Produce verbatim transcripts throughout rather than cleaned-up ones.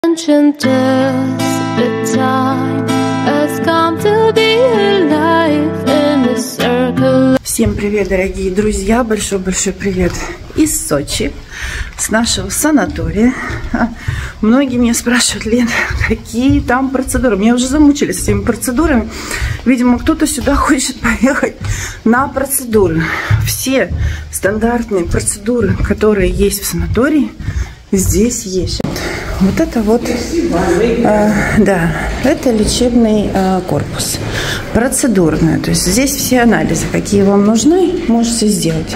Just the time has come to be alive in the circle. Всем привет, дорогие друзья! Большой-большой привет из Сочи, с нашего санатория. Многие меня спрашивают: Лен, какие там процедуры? Меня уже замучили с этими процедурами. Видимо, кто-то сюда хочет поехать на процедуры. Все стандартные процедуры, которые есть в санатории, здесь есть. Вот это вот, э, да, это лечебный э, корпус, процедурный. То есть здесь все анализы, какие вам нужны, можете сделать.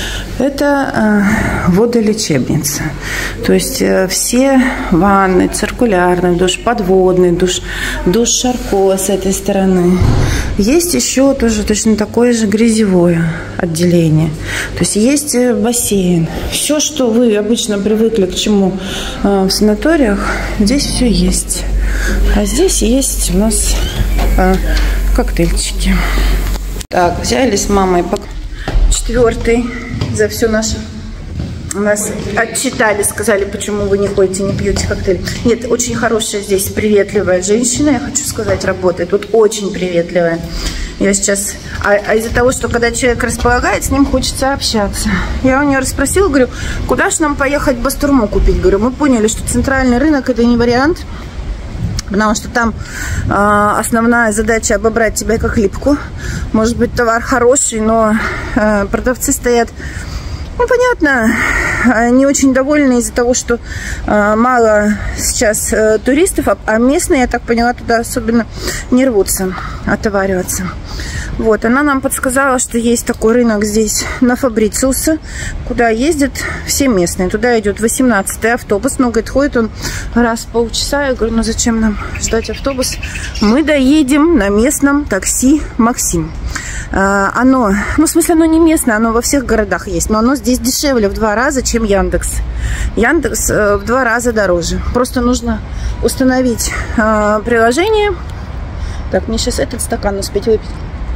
Это э, водолечебница. То есть э, все ванны, циркулярный душ, подводный душ, душ Шарко с этой стороны. Есть еще тоже точно такое же грязевое отделение. То есть есть бассейн. Все, что вы обычно привыкли к чему э, в санаториях, здесь все есть. А здесь есть у нас э, коктейльчики. Так, взяли с мамой по четвертый. За все наше нас отчитали, сказали, почему вы не ходите, не пьете коктейль. Нет, очень хорошая здесь приветливая женщина, я хочу сказать, работает. Вот очень приветливая. Я сейчас... А, а из-за того, что когда человек располагает, с ним хочется общаться. Я у нее расспросила, говорю, куда же нам поехать бастурму купить? Говорю, мы поняли, что центральный рынок это не вариант. Потому что там э, основная задача обобрать тебя как липку. Может быть, товар хороший, но э, продавцы стоят, ну, понятно, не очень довольны из-за того, что э, мало сейчас э, туристов, а, а местные, я так поняла, туда особенно не рвутся отовариваться. Вот, она нам подсказала, что есть такой рынок здесь на Фабрициуса, куда ездят все местные. Туда идет восемнадцатый автобус, но, говорит, ходит он раз в полчаса. Я говорю, ну зачем нам ждать автобус? Мы доедем на местном такси «Максим». А, оно, ну в смысле оно не местное, оно во всех городах есть, но оно здесь дешевле в два раза, чем Яндекс. Яндекс э, в два раза дороже. Просто нужно установить э, приложение. Так, мне сейчас этот стакан успеть выпить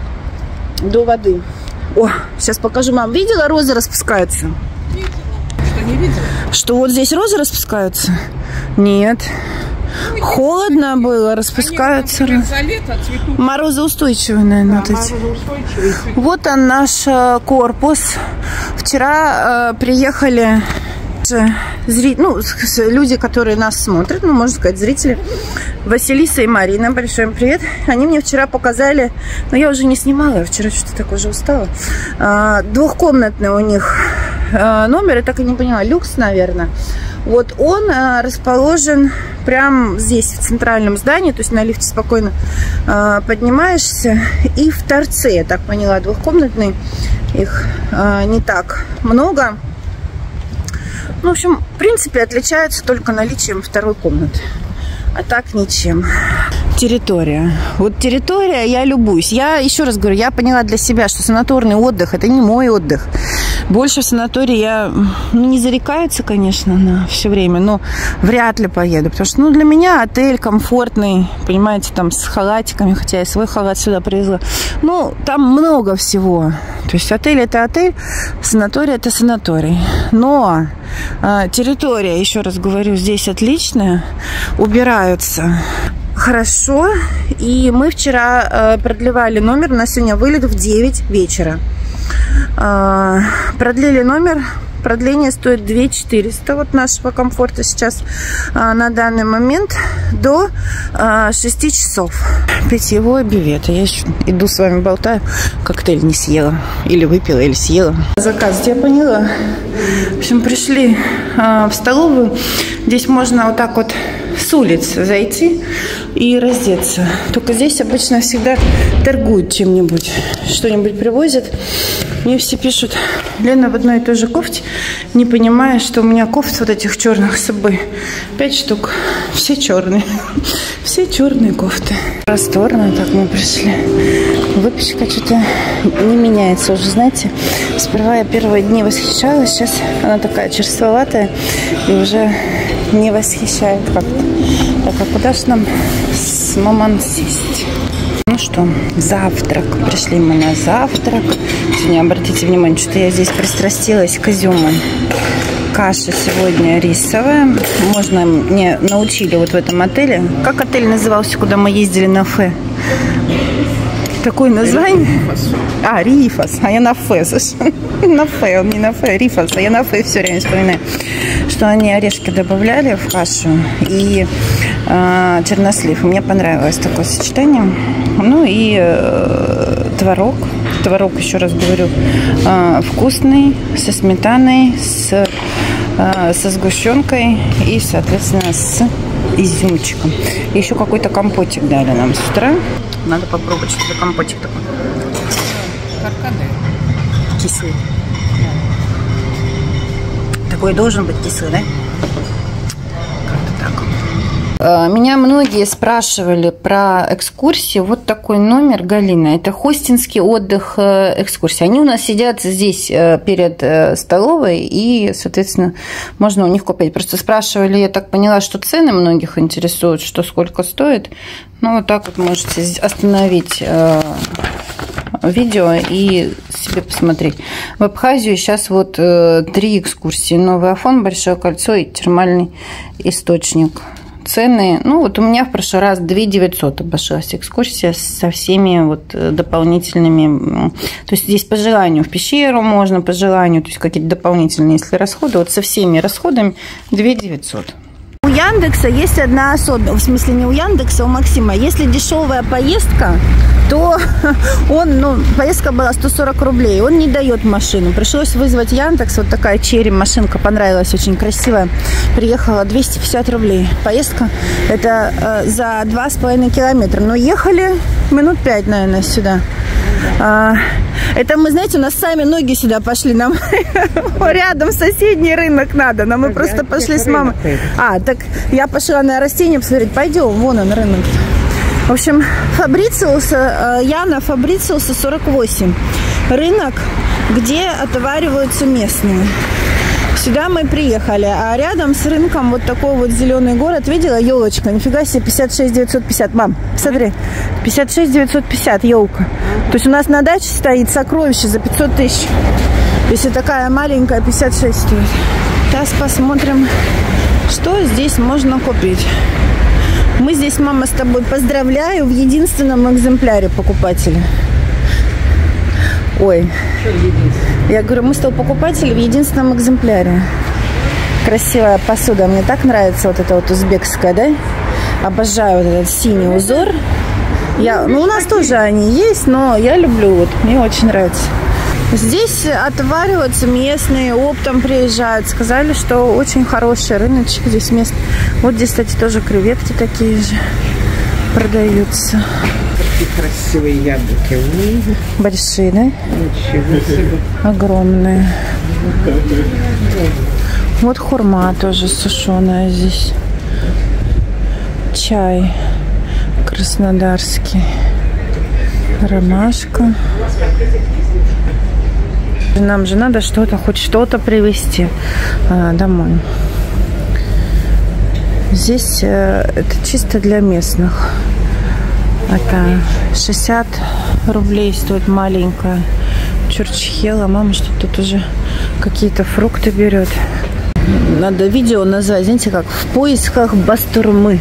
до воды. О, сейчас покажу. Мам, видела, розы распускаются? Видела. Что, не видела? Что вот здесь розы распускаются? Нет. Ну, холодно нет, было, распускаются. Они, за лето цветут. Морозоустойчивые, наверное. Да, вот, морозоустойчивые. Вот он, наш корпус. Вчера э, приехали зри... ну, люди, которые нас смотрят, ну, можно сказать, зрители. Василиса и Марина, большой им привет. Они мне вчера показали, но я уже не снимала, я вчера что-то так уже устала. А, двухкомнатный у них а, номер, я так и не поняла, люкс, наверное. Вот он а, расположен прямо здесь, в центральном здании, то есть на лифте спокойно а, поднимаешься. И в торце, я так поняла, двухкомнатный, их а, не так много. Ну, в общем, в принципе, отличаются только наличием второй комнаты. А так ничем. Территория. Вот территория, я любуюсь. Я еще раз говорю, я поняла для себя, что санаторный отдых – это не мой отдых. Больше в санатории я, ну, не зарекаются, конечно, на все время, но вряд ли поеду. Потому что, ну, для меня отель комфортный, понимаете, там с халатиками, хотя я свой халат сюда привезла. Ну, там много всего. То есть отель – это отель, санаторий – это санаторий. Но э, территория, еще раз говорю, здесь отличная. Убираются хорошо. И мы вчера э, продлевали номер. У нас сегодня вылет в девять вечера. Э, продлили номер. Продление стоит две тысячи четыреста вот нашего комфорта сейчас а, на данный момент до а, шести часов. Питьевой бювет. Я еще иду с вами болтаю. Коктейль не съела. Или выпила, или съела. Заказ, я поняла. В общем, пришли а, в столовую. Здесь можно вот так вот с улицы зайти и раздеться. Только здесь обычно всегда торгуют чем-нибудь. Что-нибудь привозят. Мне все пишут: Лена в одной и той же кофте, не понимая, что у меня кофт вот этих черных с собой пять штук. Все черные. Все черные кофты. Просторно так мы пришли. Выпечка что-то не меняется уже, знаете. Сперва я первые дни восхищалась, сейчас она такая черствоватая и уже не восхищает как-то. Так, а куда же нам с маман сесть? Ну что, завтрак. Пришли мы на завтрак. Сегодня обратите внимание, что я здесь пристрастилась к изюму. К Каша сегодня рисовая. Можно, мне научили вот в этом отеле. Как отель назывался, куда мы ездили на Фе? Такое название? Рифас. А, Рифас. А я на Фе, слушай. На Фе, он не на Фе, Рифас. А я на Фе все время вспоминаю. Что они орешки добавляли в кашу и э, чернослив. Мне понравилось такое сочетание. Ну и э, творог. Творог, еще раз говорю, э, вкусный, со сметаной, с, э, со сгущенкой и, соответственно, с изюмчиком. И еще какой-то компотик дали нам с утра. Надо попробовать, что за компотик такой. Каркаде. Кислый. Такой должен быть кислый, да? Как-то так. Меня многие спрашивали про экскурсии. Вот такой номер, Галина. Это хостинский отдых экскурсии. Они у нас сидят здесь перед столовой, и, соответственно, можно у них купить. Просто спрашивали, я так поняла, что цены многих интересуют, что сколько стоит. Ну, вот так вот можете остановить видео и себе посмотреть. В Абхазию сейчас вот три экскурсии. Новый Афон, Большое кольцо и термальный источник. Цены, ну вот у меня в прошлый раз две тысячи девятьсот обошлась экскурсия со всеми вот дополнительными, то есть здесь по желанию в пещеру можно, по желанию, то есть какие-то дополнительные, если расходы, вот со всеми расходами две тысячи девятьсот. У Яндекса есть одна особенность, в смысле не у Яндекса, а у Максима. Если дешевая поездка, то он, ну, поездка была сто сорок рублей, он не дает машину. Пришлось вызвать Яндекс, вот такая черри машинка, понравилась, очень красивая. Приехала двести пятьдесят рублей. Поездка это э, за два с половиной километра. Но ехали минут пять, наверное, сюда. А, это мы, знаете, у нас сами ноги сюда пошли. Нам рядом соседний рынок надо. Но мы просто пошли с мамой. А, так я пошла на растения посмотреть. Пойдем, вон он рынок. В общем, Фабрициуса, Яна Фабрициуса сорок восемь. Рынок, где отовариваются местные. Сюда мы приехали, а рядом с рынком вот такой вот зеленый город. Видела? Елочка. Нифига себе, пятьдесят шесть девятьсот пятьдесят. Мам, смотри. пятьдесят шесть девятьсот пятьдесят елка. То есть у нас на даче стоит сокровище за пятьсот тысяч. Если такая маленькая, пятьдесят шесть стоит. Сейчас посмотрим, что здесь можно купить. Мы здесь, мама, с тобой поздравляю, в единственном экземпляре покупателя. Ой. Я говорю, мы с тобой покупатели в единственном экземпляре. Красивая посуда. Мне так нравится вот эта вот узбекская, да? Обожаю вот этот синий узор. Я, ну, у нас тоже они есть, но я люблю. Вот, мне очень нравится. Здесь отвариваются местные, оптом приезжают. Сказали, что очень хороший рыночек здесь мест. Вот здесь, кстати, тоже креветки такие же продаются. Какие красивые яблоки. Большие, да? Огромные. Вот хурма тоже сушеная здесь. Чай краснодарский. Ромашка. Нам же надо что-то, хоть что-то привезти а, домой. Здесь э, это чисто для местных. Это шестьдесят рублей стоит маленькая чурчхела. Мама что тут уже какие-то фрукты берет. Надо видео назвать, знаете, как в поисках бастурмы.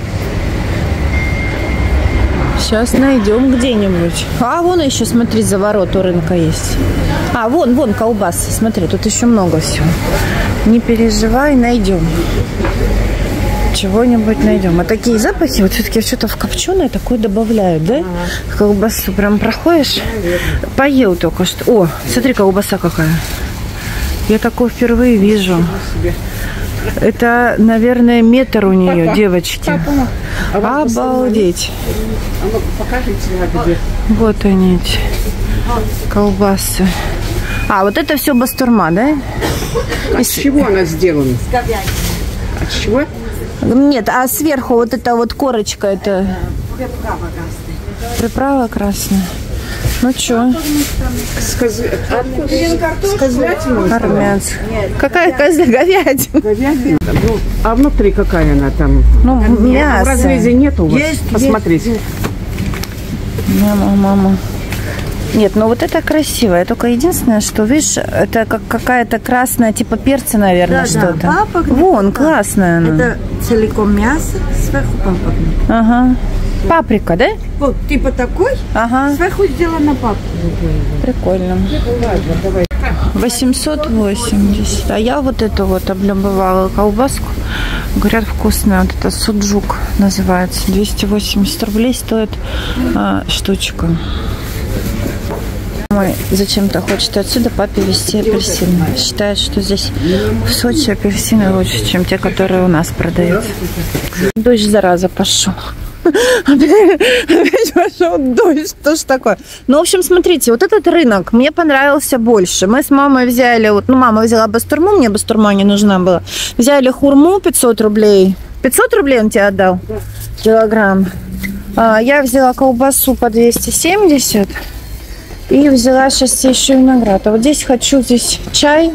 Сейчас найдем где-нибудь. А вон еще, смотри, за ворот у рынка есть. А, вон, вон колбасы. Смотри, тут еще много всего. Не переживай, найдем. Чего-нибудь найдем. А такие запахи, вот все-таки что-то в копченое такое добавляют, да? В колбасу прям проходишь. Поел только что. О, смотри, колбаса какая. Я такое впервые вижу. Это, наверное, метр у нее, папа, девочки. Папа, обалдеть. А ну покажите, где. Вот они эти колбасы. А, вот это все бастурма, да? А из чего она сделана? С говядиной. А с чего? Нет, а сверху вот эта вот корочка, это... Приправа красная. Приправа красная. Ну что? Сказательная. Армянская. Какая козля? Говядина. Говядина. Ну, а внутри какая она там? Ну, мясо. В разрезе нет у вас? Есть, посмотрите. есть. Мама, мама. Нет, ну вот это красивое. Только единственное, что, видишь, это как какая-то красная, типа перца, наверное, да, что-то. Да, папа, вон, классная она. Это целиком мясо, сверху папа. Ага. Паприка, да? Вот, типа такой, ага. Сверху сделана паприка. Прикольно. восемьсот восемьдесят. А я вот эту вот облюбовала колбаску. Говорят, вкусная. Вот это суджук называется. двести восемьдесят рублей стоит а, штучка. Мой зачем-то хочет отсюда папе везти апельсины. Считает, что здесь в Сочи апельсины лучше, чем те, которые у нас продаются. Дождь, зараза, пошел. Опять пошел дождь. Что ж такое? Ну, в общем, смотрите, вот этот рынок мне понравился больше. Мы с мамой взяли, вот, ну, мама взяла бастурму, мне бастурма не нужна была. Взяли хурму пятьсот рублей. пятьсот рублей он тебе отдал? Да. Килограмм. А, я взяла колбасу по двести семьдесят. И взяла сейчас еще виноград. А вот здесь хочу, здесь чай.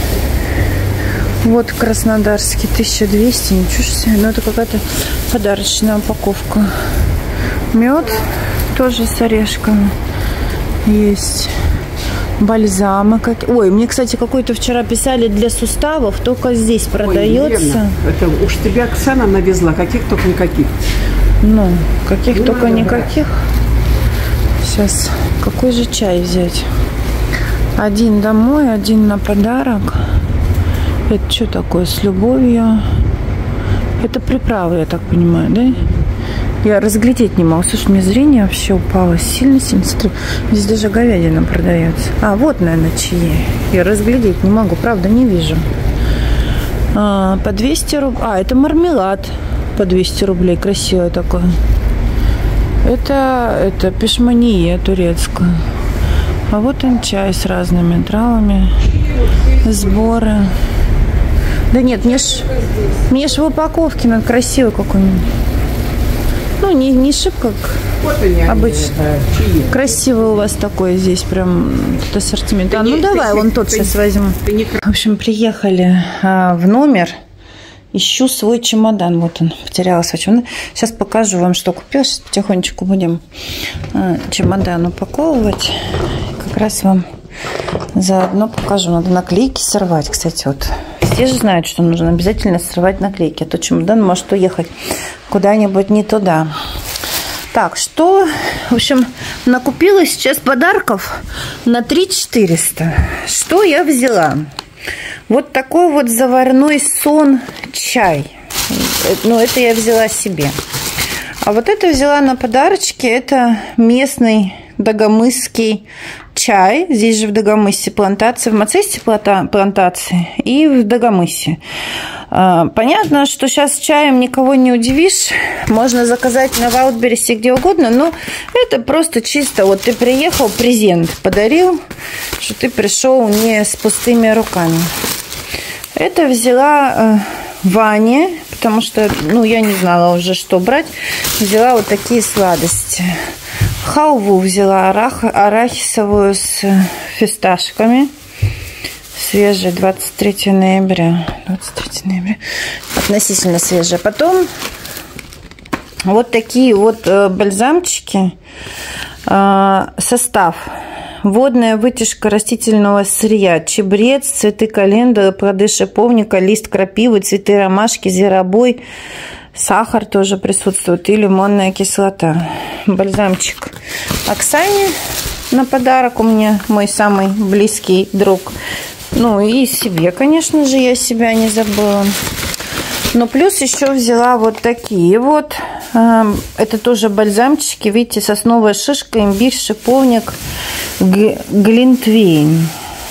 Вот краснодарский, тысяча двести, ничего себе. Но это какая-то подарочная упаковка. Мед тоже с орешками есть. Бальзамы. Как... Ой, мне, кстати, какой-то вчера писали для суставов. Только здесь продается. Ой, это уж тебя Оксана навезла. Каких только никаких. Ну, каких ну, только никаких. Сейчас, какой же чай взять? Один домой, один на подарок. Это что такое? С любовью. Это приправы, я так понимаю, да? Я разглядеть не могу. Слушай, мне зрение вообще упало сильно-сильно. Здесь даже говядина продается. А, вот, наверное, чьи. Я разглядеть не могу. Правда, не вижу. А, по двести рублей. А, это мармелад. По двести рублей. Красивое такое. Это, это пешмания турецкая. А вот он чай с разными травами. Сборы. Да нет, мне ж, мне ж в упаковке надо красивый какой-нибудь. Ну, не, не шибко, как вот обычно. Они, красивый у вас такой здесь прям тут ассортимент. Да а, ну не, давай, ты, вон ты, тот ты, сейчас возьму. Не... В общем, приехали а, в номер. Ищу свой чемодан. Вот он, потеряла свой чемодан. Сейчас покажу вам, что купила. Сейчас потихонечку будем а, чемодан упаковывать. Как раз вам заодно покажу. Надо наклейки сорвать, кстати, вот. Все же знают, что нужно обязательно срывать наклейки. А то чемодан может уехать куда-нибудь не туда. Так, что, в общем, накупила сейчас подарков на три тысячи четыреста. Что я взяла? Вот такой вот заварной сон чай. Ну, это я взяла себе. А вот это взяла на подарочки. Это местный дагомысский чай. Здесь же в Дагомысе плантации, в Мацесте плантации и в Дагомысе. Понятно, что сейчас чаем никого не удивишь. Можно заказать на Вайлдберрисе где угодно, но это просто чисто вот ты приехал, презент подарил, что ты пришел не с пустыми руками. Это взяла Ване, потому что, ну, я не знала уже, что брать. Взяла вот такие сладости. Халву взяла арах, арахисовую с фисташками. Свежая, двадцать третьего ноября. двадцать третьего ноября. Относительно свежая. Потом вот такие вот бальзамчики. Состав. Водная вытяжка растительного сырья. Чебрец, цветы календулы, плоды шиповника, лист крапивы, цветы ромашки, зверобой. Сахар тоже присутствует и лимонная кислота. Бальзамчик Оксане на подарок. У меня мой самый близкий друг. Ну и себе, конечно же, я себя не забыла. Но плюс еще взяла вот такие вот. Это тоже бальзамчики. Видите, сосновая шишка, имбирь, шиповник, глинтвейн.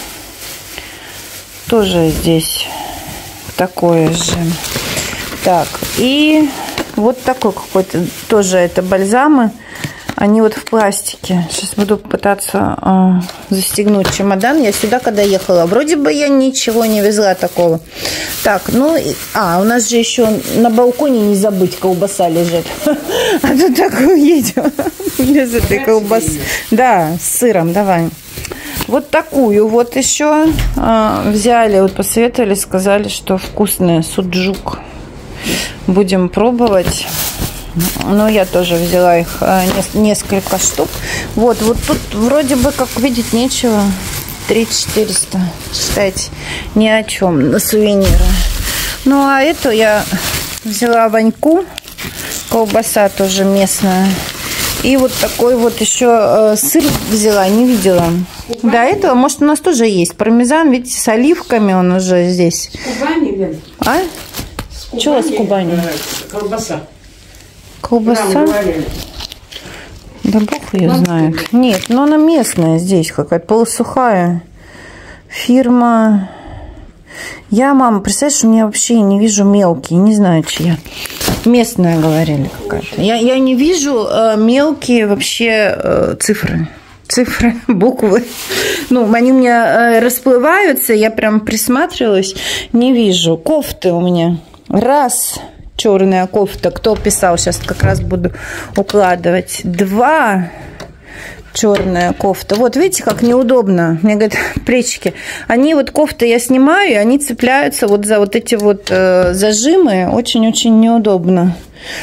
Тоже здесь такое же. Так, и вот такой какой-то, тоже это бальзамы. Они вот в пластике. Сейчас буду пытаться э, застегнуть чемодан. Я сюда, когда ехала, вроде бы я ничего не везла такого. Так, ну, а, у нас же еще на балконе не забыть, колбаса лежит. А тут так уедем без этой колбасы. Да, с сыром, давай. Вот такую вот еще э, взяли, вот посоветовали, сказали, что вкусная суджук. Будем пробовать. Но я тоже взяла их несколько штук. Вот, вот тут вроде бы, как видеть, нечего. три четыреста, считайте, ни о чем на сувениры. Ну, а эту я взяла Ваньку. Колбаса тоже местная. И вот такой вот еще э, сыр взяла, не видела. До этого, может, у нас тоже есть пармезан, видите, с оливками он уже здесь. С Кубани, Лен? А? Что у вас с Кубани? Колбаса. Колбаса? Да бог ее знает. Нет, но она местная здесь какая-то, полусухая. Фирма. Я, мама, представляешь, у меня вообще не вижу мелкие, не знаю, чья. Местная, говорили, какая-то. Я, я не вижу э, мелкие вообще э, цифры. Цифры, буквы. Ну, они у меня э, расплываются, я прям присматривалась, не вижу. Кофты у меня. Раз, черная кофта. Кто писал, сейчас как раз буду укладывать. Два, черная кофта. Вот, видите, как неудобно. Мне говорят, плечики. Они вот кофты я снимаю, и они цепляются вот за вот эти вот э, зажимы. Очень-очень неудобно.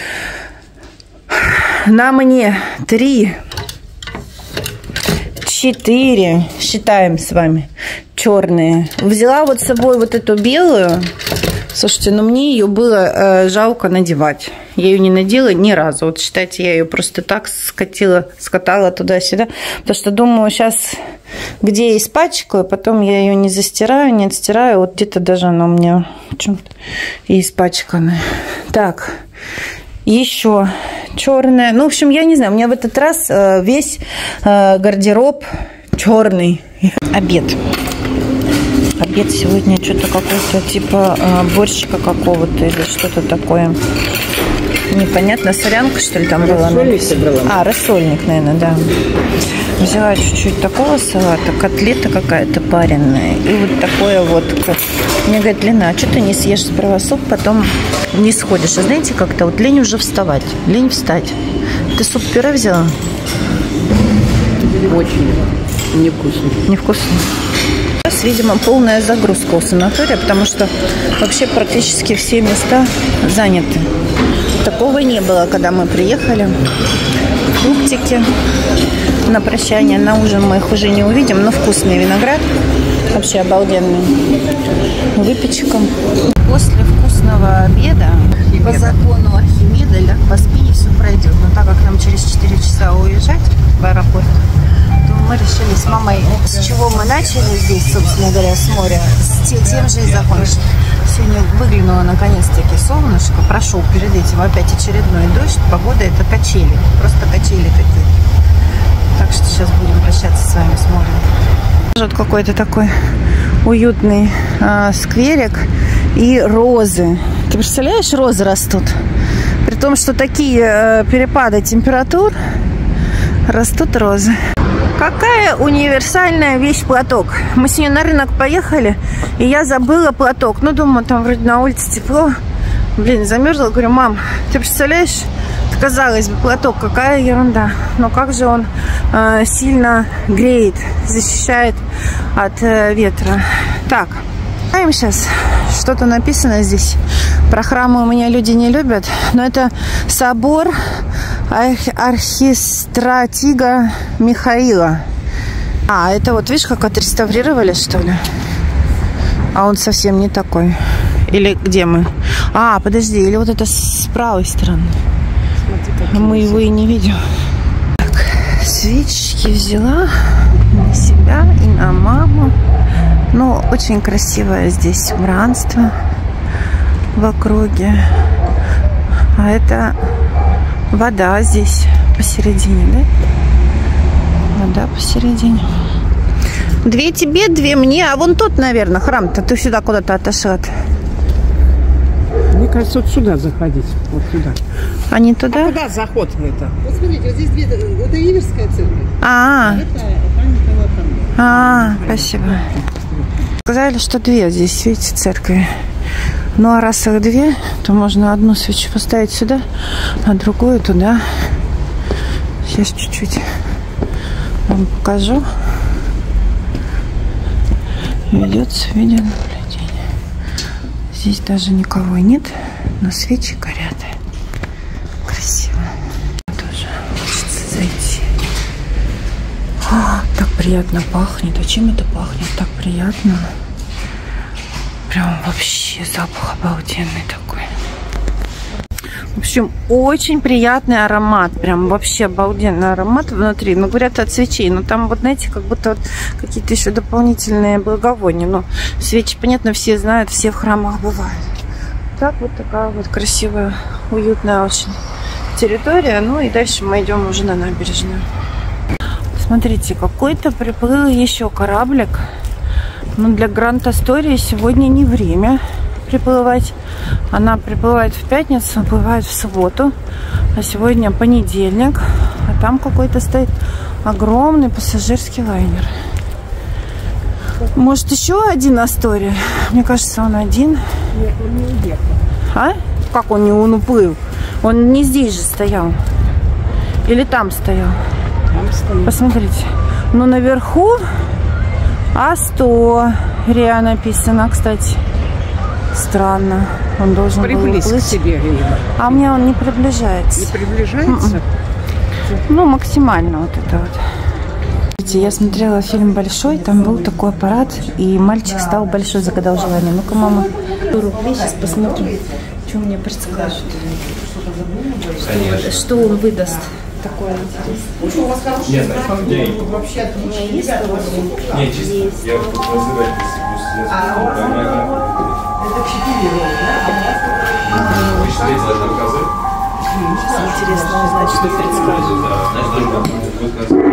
На мне три, четыре, считаем с вами, черные. Взяла вот с собой вот эту белую. Слушайте, ну мне ее было э, жалко надевать. Я ее не надела ни разу. Вот считайте, я ее просто так скатила, скатала туда-сюда. Потому что думаю, сейчас где я испачкаю, потом я ее не застираю, не отстираю. Вот где-то даже она у меня почему-то и испачкана. Так, еще черная. Ну, в общем, я не знаю, у меня в этот раз э, весь э, гардероб черный. Обед. Обед сегодня что-то какой-то типа э, борщика какого-то или что-то такое. Непонятно. Солянка, что ли, там была? А, рассольник, наверное, да. Взяла чуть-чуть такого салата, котлета какая-то пареная. И вот такое вот. Мне говорят, Лена, а что ты не съешь сперва суп, потом не сходишь? А знаете, как-то вот лень уже вставать. Лень встать. Ты суп-пюре взяла? Очень невкусно. Невкусно. Сейчас, видимо, полная загрузка у санатория, потому что вообще практически все места заняты. Такого не было, когда мы приехали. Фруктики на прощание, на ужин мы их уже не увидим, но вкусный виноград, вообще обалденный. Выпечка. После вкусного обеда, по закону Архимеда, ляг поспи и все пройдет. Но так как нам через четыре часа уезжать в аэропорт, мы решили с мамой, с чего мы начали здесь, собственно говоря, с моря, с тем же и закончим. Сегодня выглянуло наконец-таки солнышко, прошел перед этим опять очередной дождь, погода это качели, просто качели какие-то. Так что сейчас будем прощаться с вами с морем. Вот какой-то такой уютный э, скверик и розы. Ты представляешь, розы растут? При том, что такие э, перепады температур, растут розы. Какая универсальная вещь платок. Мы сегодня на рынок поехали, и я забыла платок. Ну, думаю, там вроде на улице тепло. Блин, замерзла. Говорю, мам, ты представляешь, казалось бы, платок, какая ерунда. Но как же он э, сильно греет, защищает от э, ветра. Так, знаем сейчас, что-то написано здесь. Про храмы у меня люди не любят, но это собор архистратига Михаила. А, это вот, видишь, как отреставрировали, что ли? А он совсем не такой. Или где мы? А, подожди, или вот это с правой стороны. Смотри, мы его и не видим. Так, свечки взяла на себя и на маму. Ну, очень красивое здесь убранство в округе. А это вода здесь посередине, да? Вода посередине. Две тебе, две мне. А вон тот, наверное, храм-то. Ты сюда куда-то отошла. Мне кажется, вот сюда заходить. Вот сюда. А не туда? А куда заход это? Вот смотрите, вот здесь две. Это Иверская церковь. А, -а. Это памятного храма. А, спасибо. Сказали, что две здесь, видите, церкви. Ну, а раз их две, то можно одну свечу поставить сюда, а другую туда. Сейчас чуть-чуть вам покажу. Ведется видеонаблюдение. Здесь даже никого нет, но свечи горят. Красиво. приятно пахнет. А чем это пахнет? Так приятно. Прям вообще запах обалденный такой. В общем, очень приятный аромат. Прям вообще обалденный аромат внутри. Ну, говорят, от свечей. Но там, вот, знаете, как будто вот какие-то еще дополнительные благовония. Но свечи, понятно, все знают, все в храмах бывают. Так вот такая вот красивая, уютная очень территория. Ну и дальше мы идем уже на набережную. Смотрите, какой-то приплыл еще кораблик. Но для Гранд Астории сегодня не время приплывать. Она приплывает в пятницу, уплывает в субботу. А сегодня понедельник. А там какой-то стоит огромный пассажирский лайнер. Может, еще один Астория? Мне кажется, он один. Нет, он не уехал. А? Как он не он уплыл? Он не здесь же стоял. Или там стоял? Там стоит. Посмотрите. Ну, наверху Астория написано, кстати. Странно. Он должен Приблизь был к уплыть. себе, Рима. А у меня он не приближается. Не приближается? М-м. Ну, максимально вот это вот. Я смотрела фильм «Большой», там был такой аппарат, и мальчик стал большой, загадал желание. Ну-ка, мама, сто рублей, сейчас посмотрим, что мне предскажут. Что, что он выдаст? Такое интересное. Нет, на самом деле, вообще У меня есть сто рублей? нет, чисто. Я вот тут называю, Это четыре роли, да? вы считаете, должны указать? Интересно узнать, что предскажут.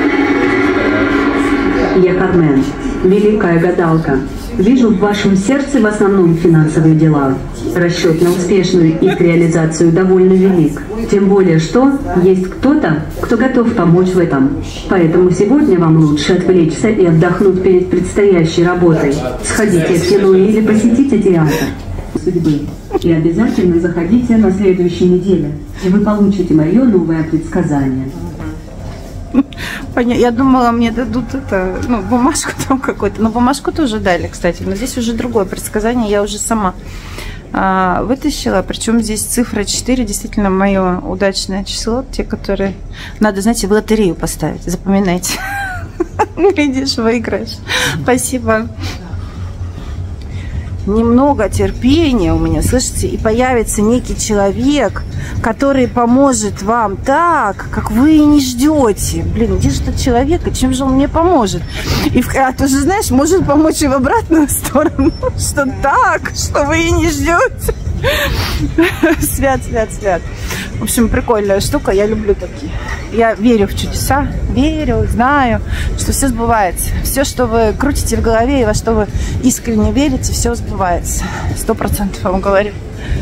Я Кармен, великая гадалка. Вижу в вашем сердце в основном финансовые дела. Расчет на успешную их реализацию довольно велик. Тем более, что есть кто-то, кто готов помочь в этом. Поэтому сегодня вам лучше отвлечься и отдохнуть перед предстоящей работой. Сходите в кино или посетите театр судьбы. И обязательно заходите на следующей неделе, и вы получите мое новое предсказание. Я думала, мне дадут это, ну, бумажку там какую-то. Но бумажку тоже дали, кстати. Но здесь уже другое предсказание. Я уже сама а, вытащила. Причем здесь цифра четыре. Действительно, мое удачное число. Те, которые надо, знаете, в лотерею поставить. Запоминайте. Видишь, выиграешь. Спасибо. Немного терпения у меня, слышите, и появится некий человек, который поможет вам так, как вы и не ждете. Блин, где же этот человек, и чем же он мне поможет? И а ты же знаешь, может помочь и в обратную сторону, что так, что вы и не ждете. Свят, свят, свят. В общем, прикольная штука, я люблю такие. Я верю в чудеса, верю, знаю, что все сбывается. Все, что вы крутите в голове и во что вы искренне верите, все сбывается. Сто процентов вам говорю.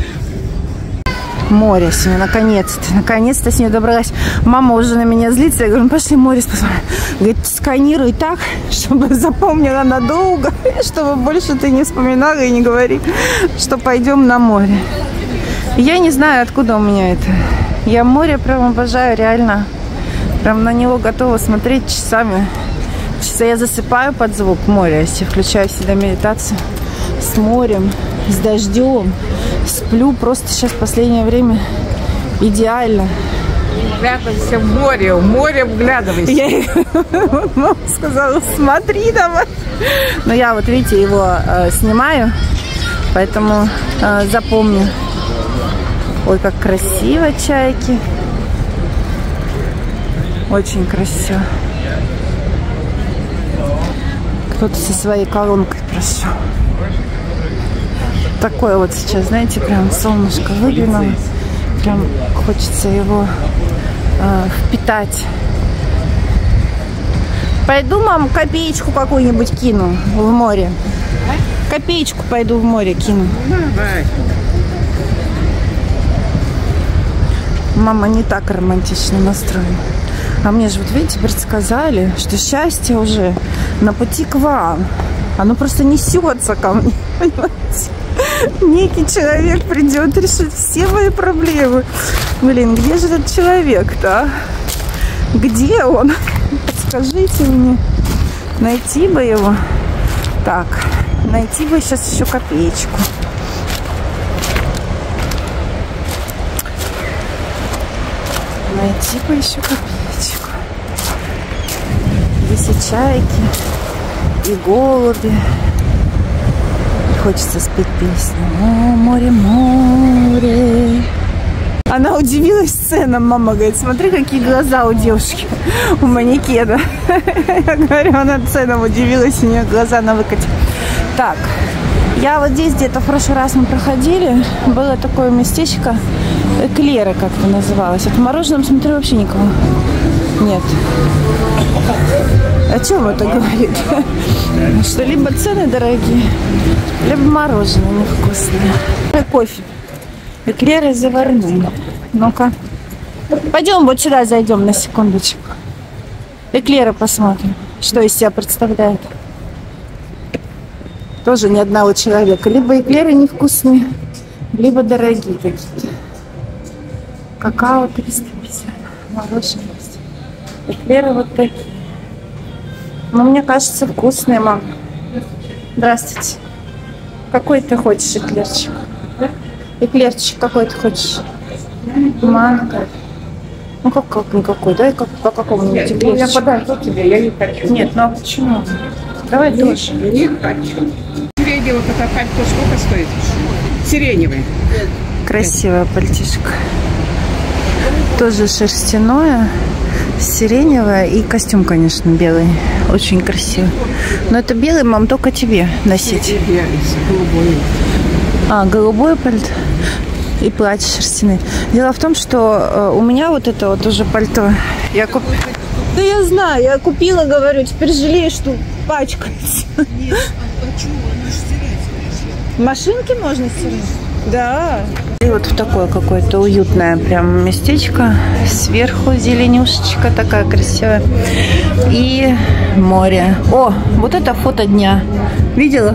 Море сегодня, наконец-то, наконец-то с ней добралась. Мама уже на меня злится, я говорю, ну пошли море посмотрим. Говорит, сканируй так, чтобы запомнила надолго, чтобы больше ты не вспоминала и не говори, что пойдем на море. Я не знаю, откуда у меня это. Я море прям обожаю, реально. Прям на него готова смотреть часами. Часа я засыпаю под звук моря, если включаю всегда медитацию. С морем, с дождем. Сплю просто сейчас в последнее время идеально. Вглядывайся в море, в море вглядывайся. Я мама сказала, смотри давай. Но я вот, видите, его э, снимаю, поэтому э, запомню. Ой, как красиво чайки. Очень красиво. Кто-то со своей колонкой прошел. Такое вот сейчас, знаете, прям солнышко выглянуло. Прям хочется его э, впитать. Пойду, мам, копеечку какую-нибудь кину в море. Копеечку пойду в море кину. Давай. Мама не так романтично настроена. А мне же, вот видите, предсказали, что счастье уже на пути к вам. Оно просто несется ко мне, понимаете? Некий человек придет решить все мои проблемы. Блин, где же этот человек-то? А? Где он? Подскажите мне. Найти бы его. Так, найти бы сейчас еще копеечку. Найти бы еще копеечку. Здесь и чайки, и голуби. Хочется спеть песню «О, море, море». Она удивилась ценам. Мама говорит, смотри, какие глаза у девушки, у манекена. Я говорю, она ценам удивилась, у нее глаза на выкате. Так, я вот здесь где-то в прошлый раз мы проходили. Было такое местечко, Эклеры как-то называлось. Это мороженом, смотрю, вообще никого нет. О чем это говорит? Что либо цены дорогие, либо мороженое невкусное. Кофе. Эклеры заварные. Ну-ка. Пойдем вот сюда зайдем на секундочку. Эклеры посмотрим, что из себя представляет. Тоже ни одного человека. Либо эклеры невкусные, либо дорогие какие-то. Какао триста пятьдесят. Мороженое. Эклеры вот такие. Ну, мне кажется, вкусные, мам. Здравствуйте. Какой ты хочешь эклерчик? Эклерчик какой ты хочешь? Манго. Ну, как, как никакой, да? Как, по какому-нибудь эклерчику? Я подожду тебе, я не хочу. Нет, ну а почему? Давай не, тоже. Не хочу. Видела, вот это пальто сколько стоит? Сиреневое. Красивое пальтишко. Тоже шерстяное, сиреневое и костюм, конечно, белый. Очень красивый. Но это белый, мам, только тебе носить. Голубой. А, голубой пальто и платье шерстяное. Дело в том, что э, у меня вот это вот уже пальто. Я куп... Да я знаю, я купила, говорю, теперь жалею, что пачкается. Нет, а почему? Она же стирать. Машинки можно стирать? Да. И вот в такое какое-то уютное прям местечко. Сверху зеленюшечка такая красивая. И море. О, вот это фото дня. Видела?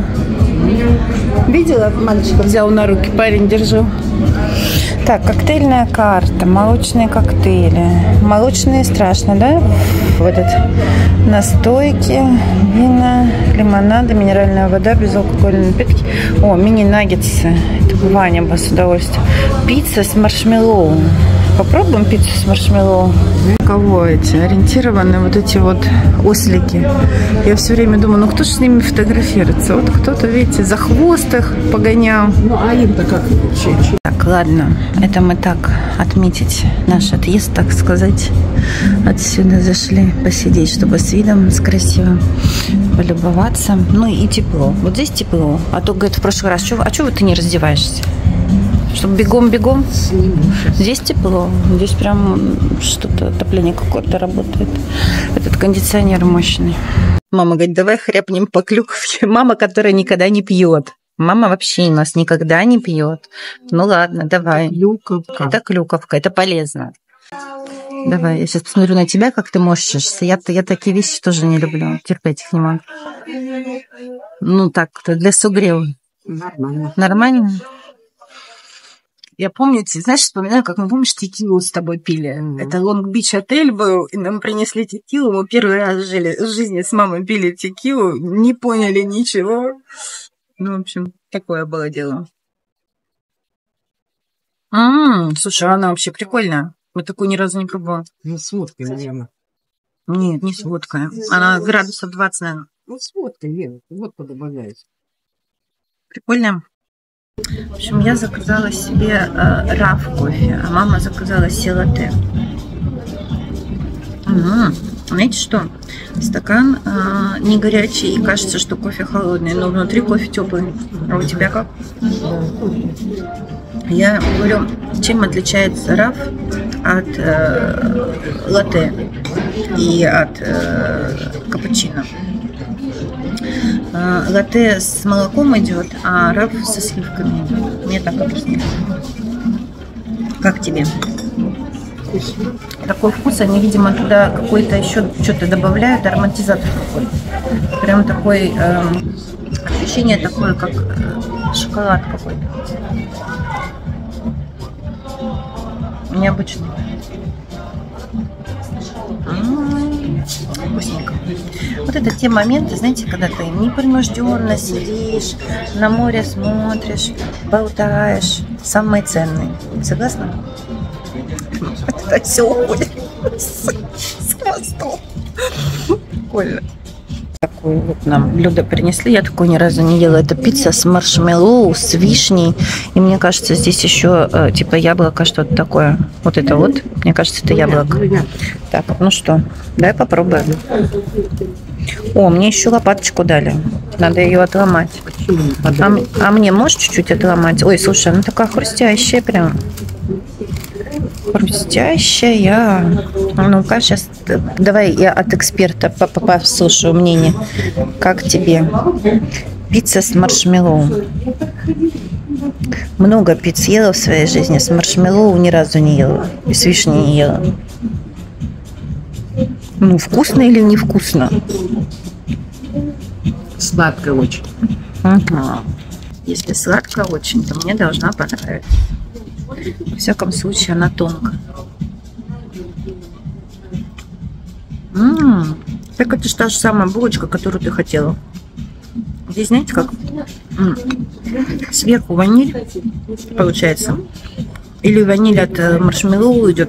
Видела? Мальчика взял на руки, парень держал. Так, коктейльная карта, молочные коктейли. Молочные страшно, да? Вот этот настойки, вина, лимонады, минеральная вода, безалкогольные напитки. О, мини-наггетсы. Это Ваня бы с удовольствием. Пицца с маршмеллоу. Попробуем пиццу с маршмеллоу. Кого эти ориентированы вот эти вот ослики? Я все время думаю, ну кто же с ними фотографируется? Вот кто-то, видите, за хвост их погонял. Ну, а им-то как? Так, ладно, это мы так отметить наш отъезд, так сказать. Отсюда зашли посидеть, чтобы с видом, с красивым полюбоваться. Ну и тепло. Вот здесь тепло. А то, говорит, в прошлый раз, а чего ты не раздеваешься? Чтобы бегом-бегом. Здесь тепло. Здесь прям что-то, отопление какое-то работает. Этот кондиционер мощный. Мама говорит, давай хряпнем по клюковке. Мама, которая никогда не пьет. Мама вообще у нас никогда не пьет. Ну ладно, давай. Клюковка. Это клюковка, это полезно. Давай, я сейчас посмотрю на тебя, как ты морщишься. Я, я такие вещи тоже не люблю. Терпеть их не могу. Ну так, для согрева. Нормально. Нормально? Я помню, знаешь, вспоминаю, как мы, помнишь, текилу с тобой пили. Mm-hmm. Это Лонг-Бич отель был, и нам принесли текилу. Мы первый раз жили, в жизни с мамой пили текилу, не поняли ничего. Ну, в общем, такое было дело. М-м, слушай, она вообще прикольная. Мы такую ни разу не пробовала. Ну, с водкой, наверное. Нет, не с водкой. Она градусов двадцать, наверное. Ну, с водкой, Лена, водка добавляется. Прикольно. В общем, я заказала себе э, раф кофе, а мама заказала селате. Угу. Знаете что? Стакан э, не горячий и кажется, что кофе холодный, но внутри кофе теплый. А у тебя как? Я говорю, чем отличается раф от э, латте и от э, капучино. Э, латте с молоком идет, а раф со сливками идет. Мне так объяснили. Как тебе? Такой вкус, они, видимо, туда какой-то еще что-то добавляют, ароматизатор какой-то. Прям такой, э, ощущение такое, как э, шоколад какой-то. Необычно. М-м-м, вкусненько. Вот это те моменты, знаете, когда ты непринужденно сидишь, на море смотришь, болтаешь. Самые ценные. Согласна? Это все уходит с хвостом. Прикольно. Такое вот нам блюдо принесли. Я такое ни разу не ела. Это пицца с маршмеллоу, с вишней. И мне кажется, здесь еще э, типа яблоко, что-то такое. Вот это вот. Мне кажется, это яблоко. Так, ну что, давай попробуем. О, мне еще лопаточку дали. Надо ее отломать. А, а мне можешь чуть-чуть отломать? Ой, слушай, она такая хрустящая прям. Хрустящая. Ну-ка, сейчас давай я от эксперта послушаю мнение. Как тебе? Пицца с маршмеллоу. Много пицц ела в своей жизни. С маршмеллоу ни разу не ела. И с вишней не ела. Ну, вкусно или невкусно? Сладко очень. Ага. Если сладко очень, то мне должна понравиться. Во всяком случае, она тонкая. М-м-м. Так это же та же самая булочка, которую ты хотела. Здесь, знаете, как? М-м. Сверху ваниль, получается. Или ваниль от маршмеллоу идет.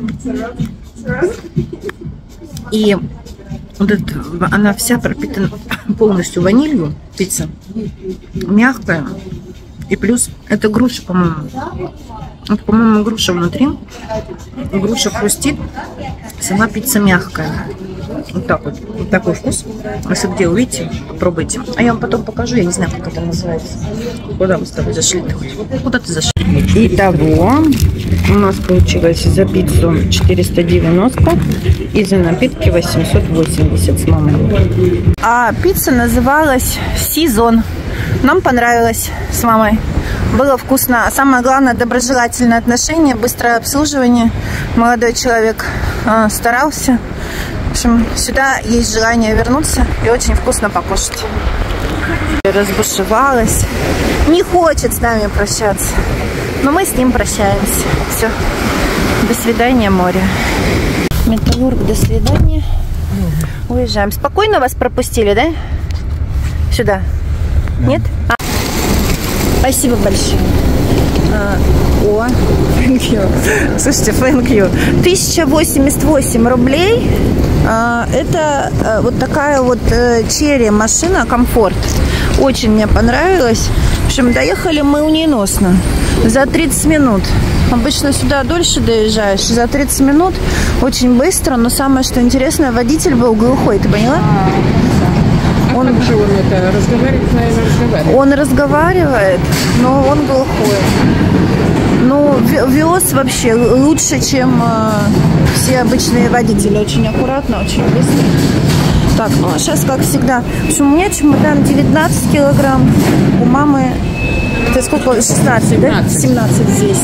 И вот это, она вся пропитана полностью ванилью, пицца. Мягкая. И плюс это груша, по-моему. Вот, по-моему, груша внутри. Груша хрустит. Сама пицца мягкая. Вот так вот. Вот такой вкус. Если где увидите, попробуйте. А я вам потом покажу. Я не знаю, как это называется. Куда мы с тобой зашли? Куда ты зашли? Итого у нас получилось за пиццу четыреста девяносто и за напитки восемьсот восемьдесят с мамой. А пицца называлась «Сезон». Нам понравилось с мамой. Было вкусно. А самое главное, доброжелательное отношение, быстрое обслуживание. Молодой человек э, старался. В общем, сюда есть желание вернуться и очень вкусно покушать. Разбушевалась. Не хочет с нами прощаться. Но мы с ним прощаемся. Все. До свидания, море. Металлург, до свидания. Уезжаем. Спокойно вас пропустили, да? Сюда. Нет? А. Спасибо большое. А, о, thank you. Слушайте, thank you. тысяча восемьдесят восемь рублей. А, это а, вот такая вот а, черри машина, комфорт. Очень мне понравилось. В общем, доехали мы молниеносно. За тридцать минут. Обычно сюда дольше доезжаешь. За тридцать минут. Очень быстро. Но самое, что интересное, водитель был глухой. Ты поняла? Он, как же он это разговаривает, наверное, разговаривает. Он разговаривает, но он глухой. Ну, вез вообще лучше, чем э, все обычные водители. Очень аккуратно, очень быстро. Так, ну а сейчас, как всегда. В общем, у меня чемодан девятнадцать килограмм. У мамы, это сколько? шестнадцать, семнадцать. Да? семнадцать здесь.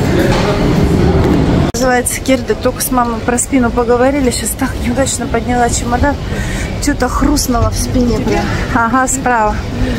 Называется Керда. Только с мамой про спину поговорили. Сейчас так неудачно подняла чемодан. Что-то хрустнуло в спине прям. Ага, справа.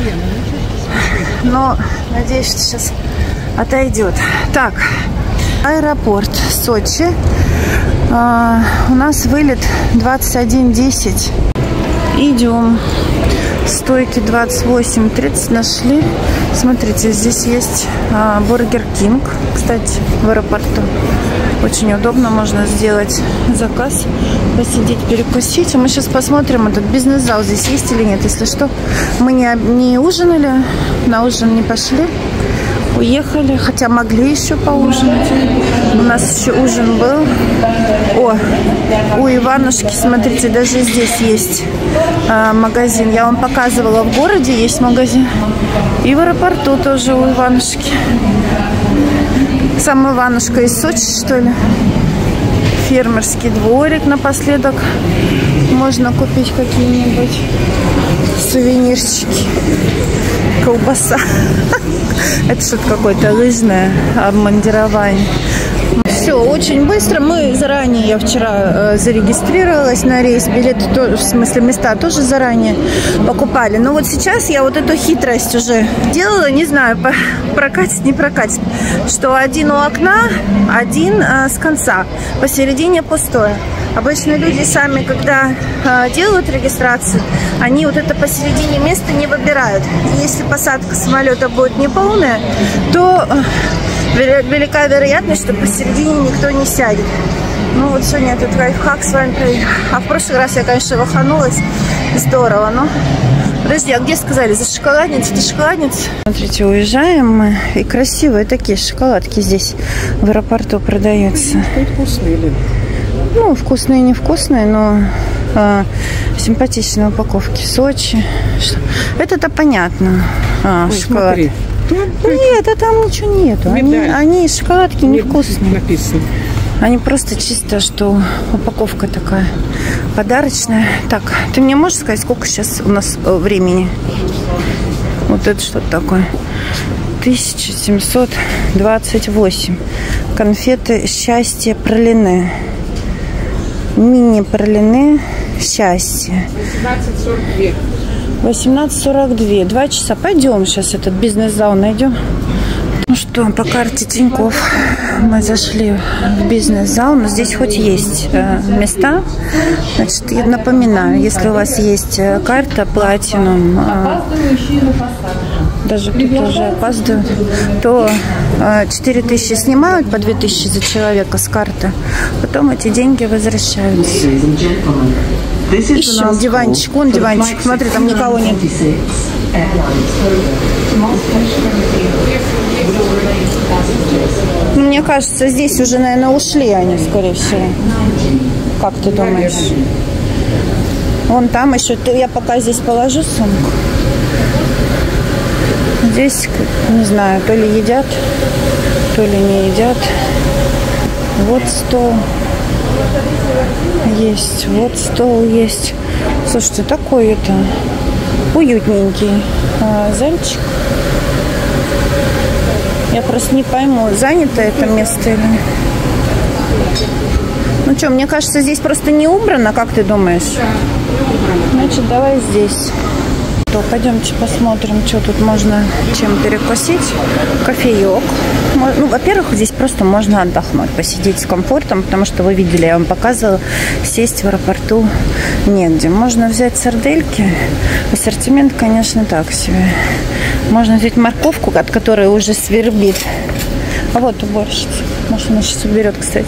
Но надеюсь, что сейчас отойдет. Так, аэропорт Сочи. А, у нас вылет двадцать один десять. Идем. Стойки двадцать восемь тридцать нашли. Смотрите, здесь есть а, Бургер Кинг, кстати, в аэропорту. Очень удобно, можно сделать заказ, посидеть, перекусить. А мы сейчас посмотрим, этот бизнес-зал здесь есть или нет. Если что, мы не, не ужинали, на ужин не пошли, уехали, хотя могли еще поужинать. У нас еще ужин был. О, у Иванушки, смотрите, даже здесь есть а, магазин. Я вам показывала, в городе есть магазин. И в аэропорту тоже у Иванушки. Сам Иванушка из Сочи, что ли? Фермерский дворик напоследок. Можно купить какие-нибудь сувенирчики. Колбаса. Это что-то какое-то лыжное обмундирование. Все очень быстро. Мы заранее, я вчера э, зарегистрировалась на рейс. Билеты, то, в смысле места тоже заранее покупали. Но вот сейчас я вот эту хитрость уже делала. Не знаю, прокатит, не прокатит. Что один у окна, один э, с конца. Посередине пустое. Обычно люди сами, когда э, делают регистрацию, они вот это посередине место не выбирают. И если посадка самолета будет неполная, то... Э, велика вероятность, что посередине никто не сядет. Ну вот сегодня этот лайфхак с вами проверю. А в прошлый раз я, конечно, лоханулась. Здорово, но... Подожди, а где сказали? За шоколадницей? Это шоколадница? Смотрите, уезжаем мы. И красивые такие шоколадки здесь в аэропорту продаются. Вкусные, Лен. Ну, вкусные, невкусные, но а, симпатичные упаковки. Сочи. Это-то понятно. А, Ой, шоколад. смотри. Нет, а там ничего нету. Они, они шоколадки невкусные. Написано. Они просто чисто, что упаковка такая подарочная. Так, ты мне можешь сказать, сколько сейчас у нас времени? Вот это что-то такое. тысяча семьсот двадцать восемь. Конфеты «Счастье» пролине. Мини-пролине «Счастье». восемнадцать сорок два. восемнадцать сорок два. Два часа. Пойдем сейчас этот бизнес-зал найдем. Ну что, по карте Тинькофф мы зашли в бизнес-зал, но здесь хоть есть э, места. Значит, я напоминаю, если у вас есть карта Platinum, э, даже кто-то уже опаздывает, то э, четыре тысячи снимают, по две тысячи за человека с карты, потом эти деньги возвращаются. Ищем диванчик, вон диванчик, смотри, там никого нет. Мне кажется, здесь уже, наверное, ушли они, скорее всего. Как ты думаешь? Вон там еще. Я пока здесь положу сумку. Здесь, не знаю, то ли едят, то ли не едят. Вот стол есть, вот стол есть. Слушайте, такой это уютненький а, зальчик. Я просто не пойму, занято это место или нет. Ну что, мне кажется, здесь просто не убрано, как ты думаешь? Значит, давай здесь. То пойдемте посмотрим, что тут можно чем перекусить. Кофеек. Ну, во-первых, здесь просто можно отдохнуть, посидеть с комфортом, потому что вы видели, я вам показывала, сесть в аэропорту негде. Можно взять сардельки. Ассортимент, конечно, так себе. Можно взять морковку, от которой уже свербит. А вот уборщица. Может, она сейчас уберет, кстати.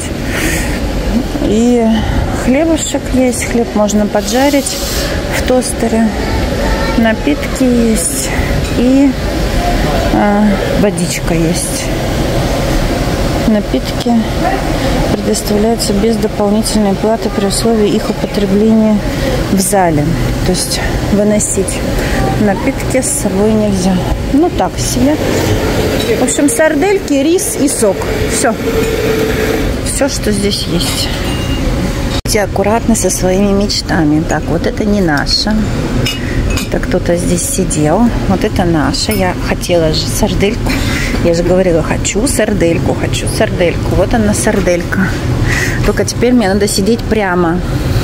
И хлебушек есть. Хлеб можно поджарить в тостере. Напитки есть. И а, водичка есть. Напитки предоставляются без дополнительной платы при условии их употребления в зале. То есть выносить напитки с собой нельзя. Ну так себе. В общем, сардельки, рис и сок. Все. Все, что здесь есть. Будьте аккуратны со своими мечтами. Так, вот это не наше. Это кто-то здесь сидел. Вот это наша. Я хотела же сардельку. Я же говорила, хочу сардельку, хочу сардельку. Вот она сарделька. Только теперь мне надо сидеть прямо.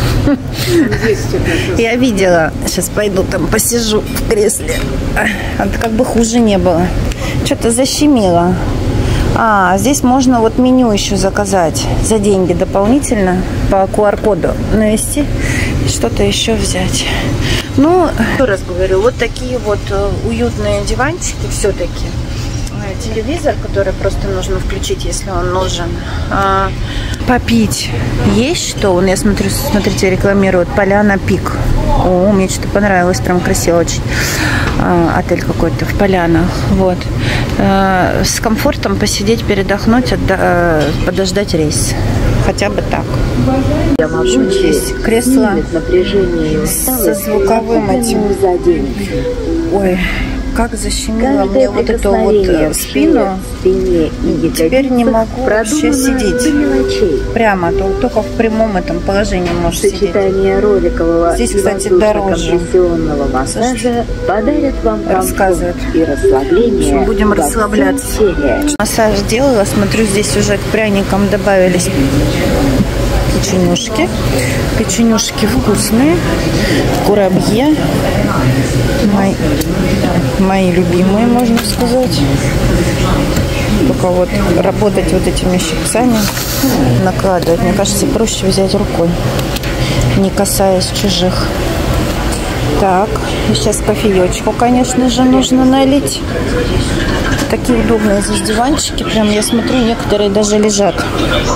Я видела. Сейчас пойду там посижу в кресле. А как бы хуже не было. Что-то защемило. А, здесь можно вот меню еще заказать за деньги дополнительно по ку ар коду навести и что-то еще взять. Ну, еще раз говорю, вот такие вот уютные диванчики все-таки. Телевизор, который просто нужно включить, если он нужен. А, попить есть что? Вон я смотрю, смотрите, рекламируют Поляна Пик. О, мне что-то понравилось, прям красиво очень. А, отель какой-то в Полянах. Вот. А, с комфортом посидеть, передохнуть, отда- подождать рейс. Хотя бы так. Я могу есть кресло со звуковым этим. Ой, как защемило мне вот эту вот спину. спине и Теперь не могу вообще сидеть прямо, только в прямом этом положении можешь сидеть. роликового Здесь, кстати, дороже. массажа подарят вам рассказывают и расслабление. Будем расслабляться. Массаж делала, смотрю, здесь уже к пряникам добавились печенюшки. Печенюшки вкусные. Курабье. Мои, мои любимые, можно сказать. Только вот работать вот этими щипцами, накладывать, мне кажется, проще взять рукой, не касаясь чужих. Так, и сейчас кофеечку, конечно же, нужно налить. Такие удобные здесь диванчики. Прям я смотрю, некоторые даже лежат.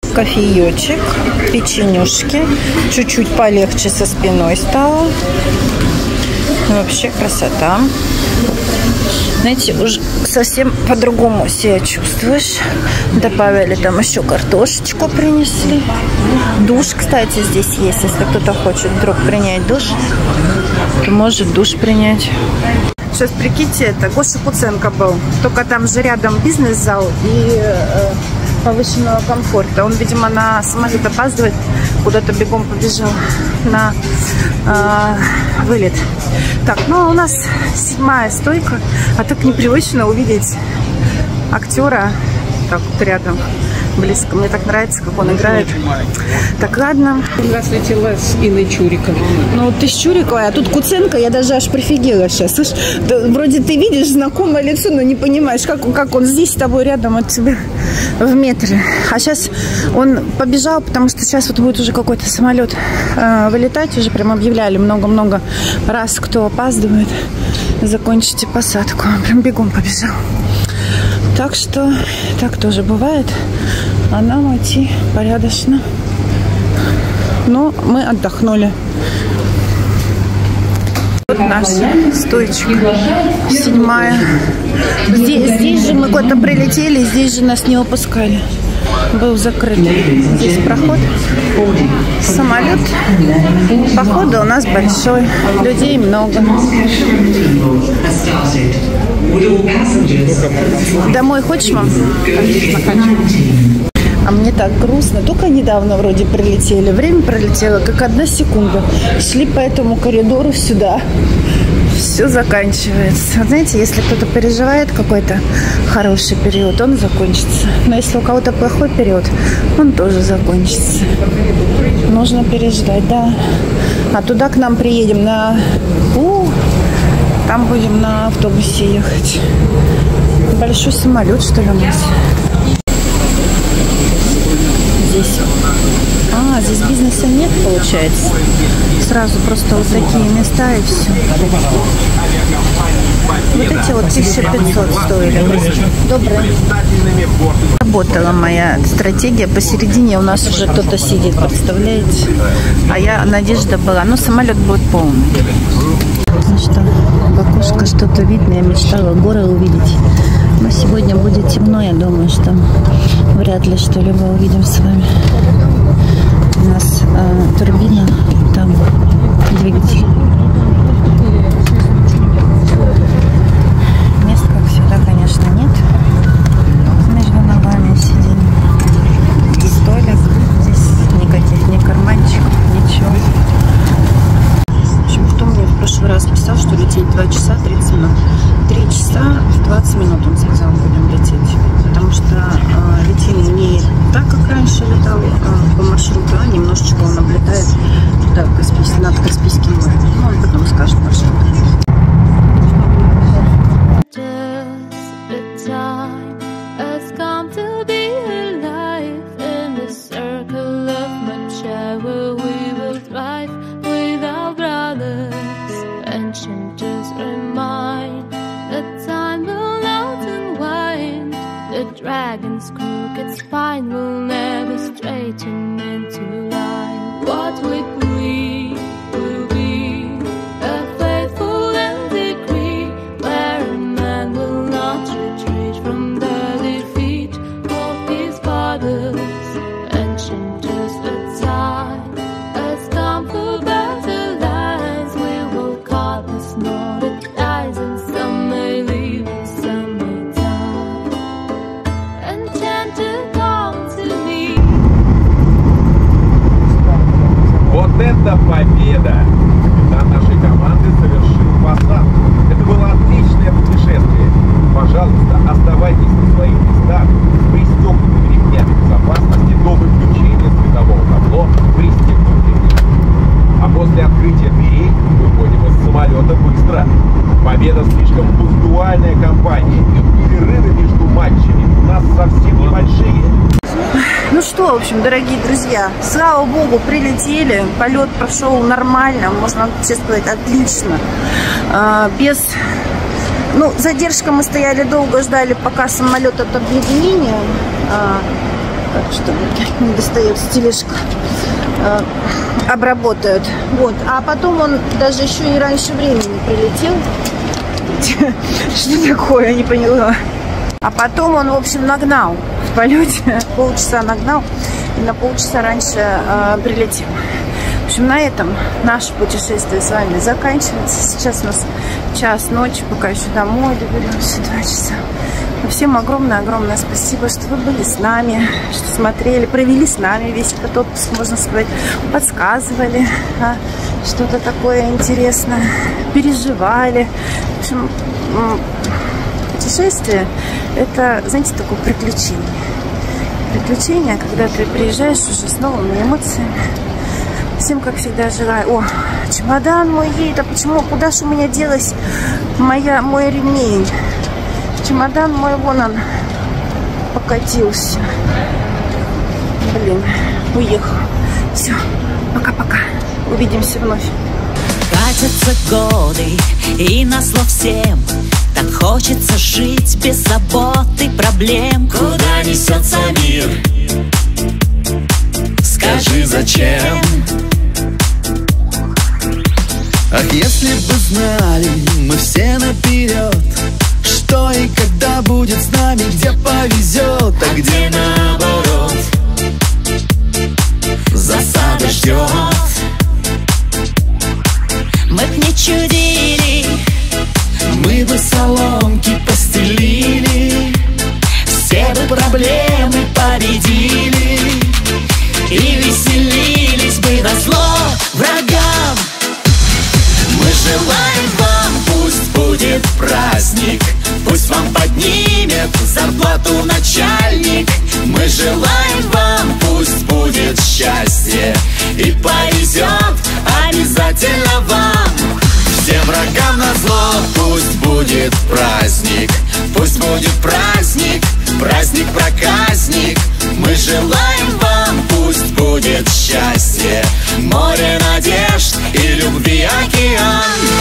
Кофеечек, печенюшки. Чуть-чуть полегче со спиной стало. Вообще красота. Знаете, уже совсем по-другому себя чувствуешь. Добавили там еще картошечку, принесли. Душ, кстати, здесь есть. Если кто-то хочет вдруг принять душ, то может душ принять. Сейчас прикиньте, это Гоша Куценко был. Только там же рядом бизнес-зал и э, повышенного комфорта. Он, видимо, на самолет опаздывает. Куда-то бегом побежал на э, вылет. Так, ну у нас седьмая стойка. А так непривычно увидеть актера так вот рядом, близко. Мне так нравится, как он играет. Так, ладно. Здравствуйте, с Инной Чуриковой. Ну, ты с Чуриковой, а тут Куценко, я даже аж прифигела сейчас. Слышь, да, вроде ты видишь знакомое лицо, но не понимаешь, как, как он здесь с тобой рядом от тебя в метре. А сейчас он побежал, потому что сейчас вот будет уже какой-то самолет э, вылетать. Уже прям объявляли много-много раз, кто опаздывает. Закончите посадку. Он прям бегом побежал. Так что так тоже бывает. А нам идти порядочно. Но мы отдохнули. Вот наша стоечка. Седьмая. Здесь, здесь же мы куда-то прилетели, здесь же нас не выпускали. Был закрыт. Здесь проход. Самолет. Походу у нас большой. Людей много. Домой хочешь, мам? Конечно, хочу. А мне так грустно. Только недавно вроде прилетели. Время пролетело, как одна секунда. Шли по этому коридору сюда. Все заканчивается. Знаете, если кто-то переживает какой-то хороший период, он закончится. Но если у кого-то плохой период, он тоже закончится. Нужно переждать, да. А туда к нам приедем на... У, там будем на автобусе ехать. Большой самолет, что ли, у нас? Здесь. А, здесь бизнеса нет, получается. Сразу просто вот такие места и все. Вот эти вот тысяча пятьсот стоили. Доброе. Работала моя стратегия. Посередине у нас уже кто-то сидит, представляете? А я, надежда была. Но самолет будет полный. Ну что, в окошко что-то видно. Я мечтала горы увидеть. Но сегодня будет темно. Я думаю, что вряд ли что-либо увидим с вами. У нас э, турбина, там двигатель. Мест, как всегда, конечно, нет. Между ногами сидим. Столик. Здесь никаких ни карманчиков, ничего. В общем, кто мне в прошлый раз писал, что лететь два часа тридцать минут. три часа двадцать минут, он сказал, будем лететь. Потому что э, летим не так, как раньше летал э, по маршруту, а немножечко он облетает туда, Каспийс, над Каспийским морем. Ну, он потом скажет маршрут. Dragon's crooked spine will never straighten into line. What we believe will be a faithful and decree, where a man will not retreat from the defeat of his fathers. Ancient just a time has come for better lands. We will cut the snow that dies, and some may live and some may die. Вот это победа! Капитан нашей команды совершил посадку. Это было отличное путешествие. Пожалуйста, оставайтесь на своих местах с пристегнутыми ремнями безопасности до выключения светового табло, пристегнутых ремней. А после открытия дверей выходим из самолета быстро. Победа слишком пунктуальная компания, и перерывы между матчами у нас совсем небольшие. Ну что, в общем, дорогие друзья, слава богу, прилетели. Полет прошел нормально, можно честно сказать, отлично. А, без... Ну, задержка, мы стояли долго, ждали, пока самолет от объединения. А, как что не достается тележка, э, обработают. Вот. А потом он даже еще и раньше времени прилетел. Что такое, я не поняла. А потом он, в общем, нагнал в полете, полчаса нагнал и на полчаса раньше э, прилетел. В общем, на этом наше путешествие с вами заканчивается. Сейчас у нас час ночи, пока еще домой доберемся, два часа. Но всем огромное-огромное спасибо, что вы были с нами, что смотрели, провели с нами весь этот отпуск, можно сказать, подсказывали, а, что-то такое интересное, переживали. В общем, путешествие – это, знаете, такое приключение. Приключение, когда ты приезжаешь уже с новыми эмоциями. Всем, как всегда, желаю... О, чемодан мой едет. А почему? Куда же у меня делась моя, мой ремень? Чемодан мой, вон он, покатился. Блин, уехал. Все, пока-пока. Увидимся вновь. Катятся годы, и назло всем так хочется жить без забот и проблем. Куда несется мир? Скажи, зачем? Ах, если бы знали мы все наперед, что и когда будет с нами, где повезет, а где наоборот засада ждет. Мы б не чудили, мы бы соломки постелили, все бы проблемы победили и веселились бы назло врагам. Мы желаем вам, пусть будет праздник, пусть вам поднимет зарплату начальник. Мы желаем вам, пусть будет счастье и повезет обязательно вам. Всем врагам назло пусть будет праздник, пусть будет праздник, праздник-проказник. Мы желаем вам, пусть будет счастье, море надежд и любви океан.